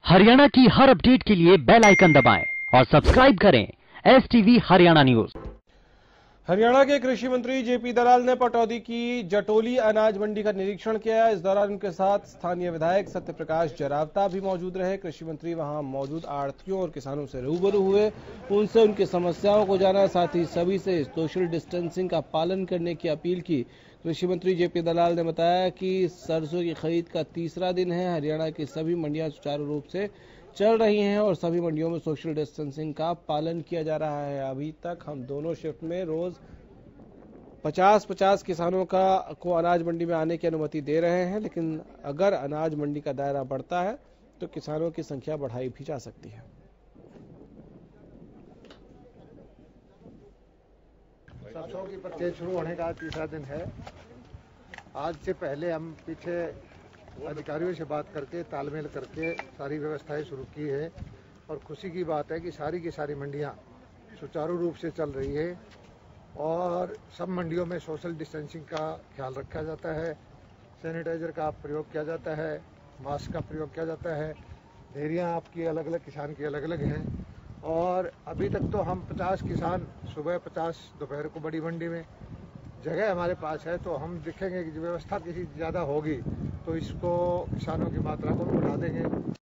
हरियाणा की हर अपडेट के लिए बेल आइकन दबाएं और सब्सक्राइब करें एसटीवी हरियाणा न्यूज। हरियाणा के कृषि मंत्री जेपी दलाल ने पटौदी की जटोली अनाज मंडी का निरीक्षण किया। इस दौरान उनके साथ स्थानीय विधायक सत्यप्रकाश जरावता भी मौजूद रहे। कृषि मंत्री वहां मौजूद आढ़तियों और किसानों से रूबरू हुए, उनसे उनकी समस्याओं को जाना, साथ ही सभी से सोशल डिस्टेंसिंग का पालन करने की अपील की। कृषि मंत्री जेपी दलाल ने बताया कि सरसों की खरीद का तीसरा दिन है। हरियाणा की सभी मंडियां सुचारू रूप से चल रही हैं और सभी मंडियों में सोशल डिस्टेंसिंग का पालन किया जा रहा है। अभी तक हम दोनों शिफ्ट में रोज 50-50 किसानों को अनाज मंडी में आने की अनुमति दे रहे हैं, लेकिन अगर अनाज मंडी का दायरा बढ़ता है तो किसानों की संख्या बढ़ाई भी जा सकती है। सरसों की परचेज शुरू होने का तीसरा दिन है। आज से पहले हम पीछे अधिकारियों से बात करके तालमेल करके सारी व्यवस्थाएं शुरू की है और खुशी की बात है कि सारी की सारी मंडियां सुचारू रूप से चल रही है और सब मंडियों में सोशल डिस्टेंसिंग का ख्याल रखा जाता है, सैनिटाइजर का प्रयोग किया जाता है, मास्क का प्रयोग किया जाता है। ढेरियाँ आपकी अलग अलग किसान की अलग अलग हैं और अभी तक तो हम 50 किसान सुबह, 50 दोपहर को बड़ी मंडी में जगह हमारे पास है। तो हम देखेंगे कि व्यवस्था किसी ज़्यादा होगी तो इसको किसानों की मात्रा को बढ़ा देंगे।